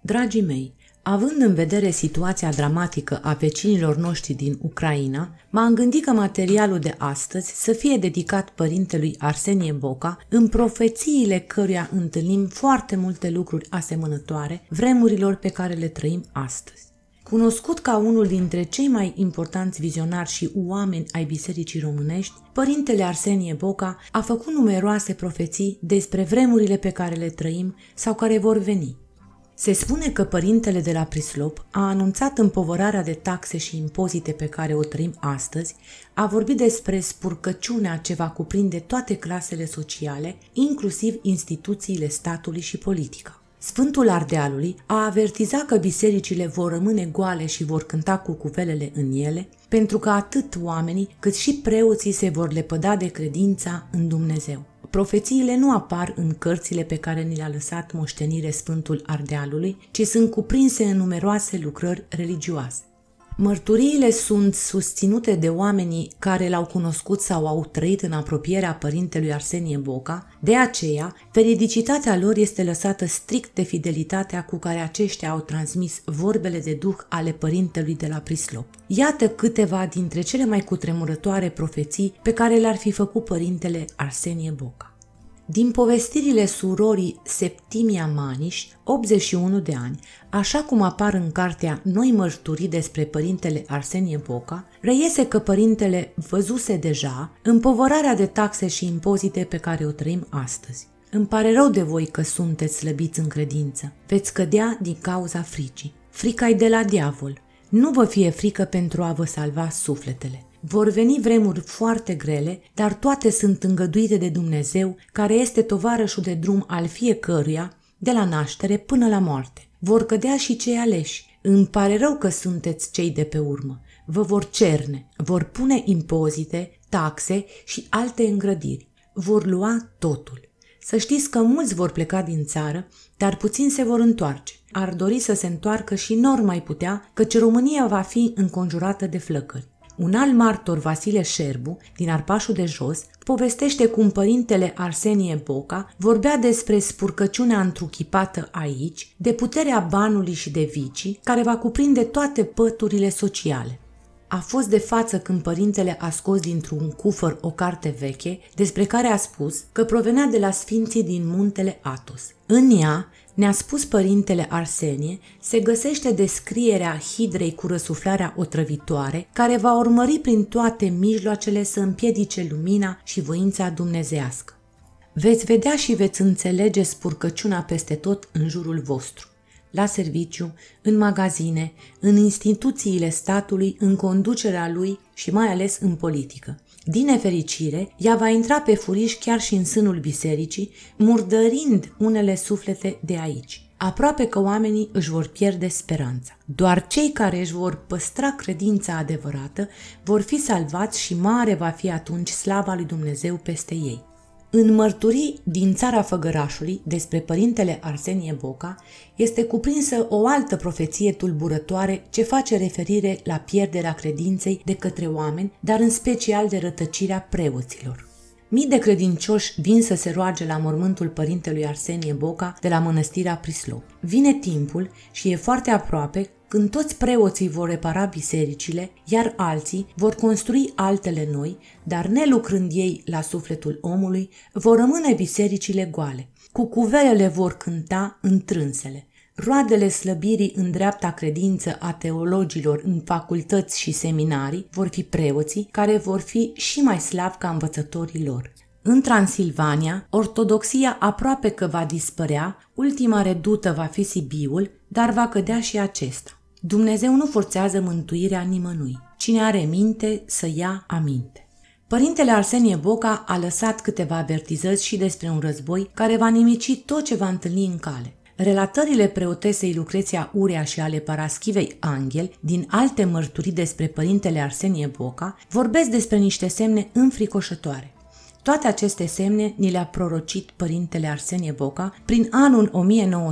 Dragii mei, având în vedere situația dramatică a vecinilor noștri din Ucraina, m-am gândit că materialul de astăzi să fie dedicat părintelui Arsenie Boca, în profețiile căruia întâlnim foarte multe lucruri asemănătoare vremurilor pe care le trăim astăzi. Cunoscut ca unul dintre cei mai importanți vizionari și oameni ai Bisericii Românești, părintele Arsenie Boca a făcut numeroase profeții despre vremurile pe care le trăim sau care vor veni. Se spune că părintele de la Prislop a anunțat împovărarea de taxe și impozite pe care o trăim astăzi, a vorbit despre spurcăciunea ce va cuprinde toate clasele sociale, inclusiv instituțiile statului și politica. Sfântul Ardealului a avertizat că bisericile vor rămâne goale și vor cânta cucuvelele în ele, pentru că atât oamenii cât și preoții se vor lepăda de credința în Dumnezeu. Profețiile nu apar în cărțile pe care ni le-a lăsat moștenire Sfântul Ardealului, ci sunt cuprinse în numeroase lucrări religioase. Mărturiile sunt susținute de oamenii care l-au cunoscut sau au trăit în apropierea părintelui Arsenie Boca, de aceea veridicitatea lor este lăsată strict de fidelitatea cu care aceștia au transmis vorbele de duh ale părintelui de la Prislop. Iată câteva dintre cele mai cutremurătoare profeții pe care le-ar fi făcut părintele Arsenie Boca. Din povestirile surorii Septimia Maniș, 81 de ani, așa cum apar în cartea Noi mărturii despre părintele Arsenie Boca, reiese că părintele văzuse deja împovărarea de taxe și impozite pe care o trăim astăzi. Îmi pare rău de voi că sunteți slăbiți în credință. Veți cădea din cauza fricii. Frica-i de la diavol. Nu vă fie frică pentru a vă salva sufletele. Vor veni vremuri foarte grele, dar toate sunt îngăduite de Dumnezeu, care este tovarășul de drum al fiecăruia, de la naștere până la moarte. Vor cădea și cei aleși. Îmi pare rău că sunteți cei de pe urmă. Vă vor cerne, vor pune impozite, taxe și alte îngrădiri. Vor lua totul. Să știți că mulți vor pleca din țară, dar puțini se vor întoarce. Ar dori să se întoarcă și n-or mai putea, căci România va fi înconjurată de flăcări. Un alt martor, Vasile Șerbu, din Arpașul de Jos, povestește cum părintele Arsenie Boca vorbea despre spurcăciunea întruchipată aici, de puterea banului și de vicii, care va cuprinde toate păturile sociale. A fost de față când părintele a scos dintr-un cufăr o carte veche, despre care a spus că provenea de la sfinții din muntele Athos. În ea, ne-a spus părintele Arsenie, se găsește descrierea hidrei cu răsuflarea otrăvitoare, care va urmări prin toate mijloacele să împiedice lumina și voința dumnezeiască. Veți vedea și veți înțelege spurcăciunea peste tot în jurul vostru, la serviciu, în magazine, în instituțiile statului, în conducerea lui și mai ales în politică. Din nefericire, ea va intra pe furiș chiar și în sânul bisericii, murdărind unele suflete de aici. Aproape că oamenii își vor pierde speranța. Doar cei care își vor păstra credința adevărată vor fi salvați și mare va fi atunci slava lui Dumnezeu peste ei. În mărturii din țara Făgărașului despre părintele Arsenie Boca este cuprinsă o altă profeție tulburătoare ce face referire la pierderea credinței de către oameni, dar în special de rătăcirea preoților. Mii de credincioși vin să se roage la mormântul părintelui Arsenie Boca de la mănăstirea Prislop. Vine timpul și e foarte aproape când toți preoții vor repara bisericile, iar alții vor construi altele noi, dar nelucrând ei la sufletul omului, vor rămâne bisericile goale. Cucuvelele vor cânta întrânsele. Roadele slăbirii în dreapta credință a teologilor în facultăți și seminarii vor fi preoții, care vor fi și mai slabi ca învățătorii lor. În Transilvania, ortodoxia aproape că va dispărea, ultima redută va fi Sibiul, dar va cădea și acesta. Dumnezeu nu forțează mântuirea nimănui. Cine are minte să ia aminte. Părintele Arsenie Boca a lăsat câteva avertizări și despre un război care va nimici tot ce va întâlni în cale. Relatările preotesei Lucreția Urea și ale Paraschivei Anghel din alte mărturii despre părintele Arsenie Boca vorbesc despre niște semne înfricoșătoare. Toate aceste semne ni le-a prorocit părintele Arsenie Boca prin anul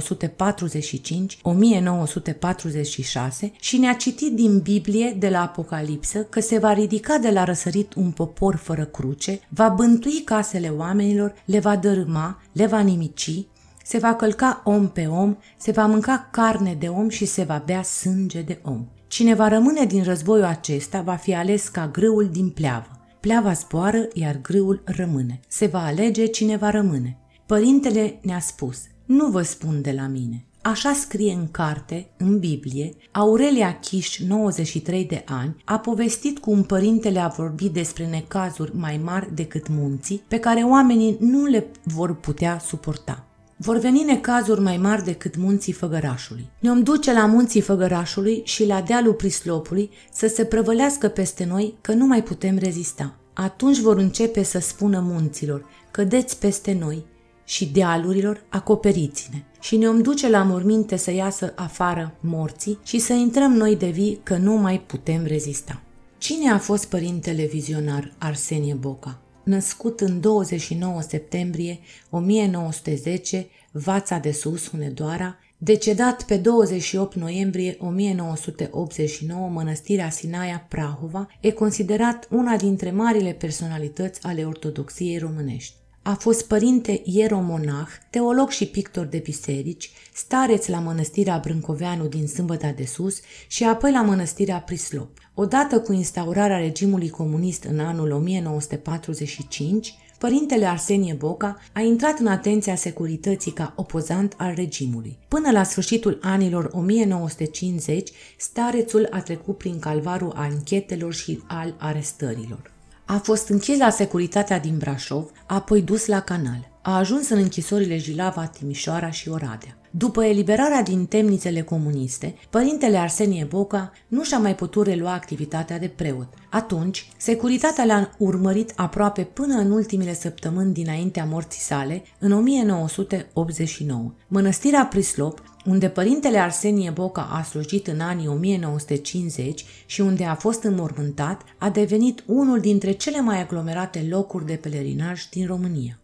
1945-1946 și ne-a citit din Biblie de la Apocalipsă că se va ridica de la răsărit un popor fără cruce, va bântui casele oamenilor, le va dărâma, le va nimici, se va călca om pe om, se va mânca carne de om și se va bea sânge de om. Cine va rămâne din războiul acesta va fi ales ca grâul din pleavă. Pleava zboară, iar grâul rămâne. Se va alege cine va rămâne. Părintele ne-a spus, nu vă spun de la mine. Așa scrie în carte, în Biblie, Aurelia Chiș, 93 de ani, a povestit cum părintele a vorbit despre necazuri mai mari decât munții, pe care oamenii nu le vor putea suporta. Vor veni necazuri mai mari decât munții Făgărașului. Ne-om duce la munții Făgărașului și la dealul Prislopului să se prăvălească peste noi că nu mai putem rezista. Atunci vor începe să spună munților, cădeți peste noi, și dealurilor, acoperiți-ne. Și ne-om duce la morminte să iasă afară morții și să intrăm noi de vii că nu mai putem rezista. Cine a fost părintele vizionar Arsenie Boca? Născut în 29 septembrie 1910, Vața de Sus, Hunedoara, decedat pe 28 noiembrie 1989, Mănăstirea Sinaia, Prahova, e considerat una dintre marile personalități ale ortodoxiei românești. A fost părinte ieromonah, teolog și pictor de biserici, stareț la Mănăstirea Brâncoveanu din Sâmbăta de Sus și apoi la Mănăstirea Prislop. Odată cu instaurarea regimului comunist în anul 1945, părintele Arsenie Boca a intrat în atenția securității ca opozant al regimului. Până la sfârșitul anilor 1950, starețul a trecut prin calvarul anchetelor și al arestărilor. A fost închis la securitatea din Brașov, apoi dus la Canal. A ajuns în închisorile Jilava, Timișoara și Oradea. După eliberarea din temnițele comuniste, părintele Arsenie Boca nu și-a mai putut relua activitatea de preot. Atunci, securitatea l-a urmărit aproape până în ultimele săptămâni dinaintea morții sale, în 1989. Mănăstirea Prislop, unde părintele Arsenie Boca a slujit în anii 1950 și unde a fost înmormântat, a devenit unul dintre cele mai aglomerate locuri de pelerinaj din România.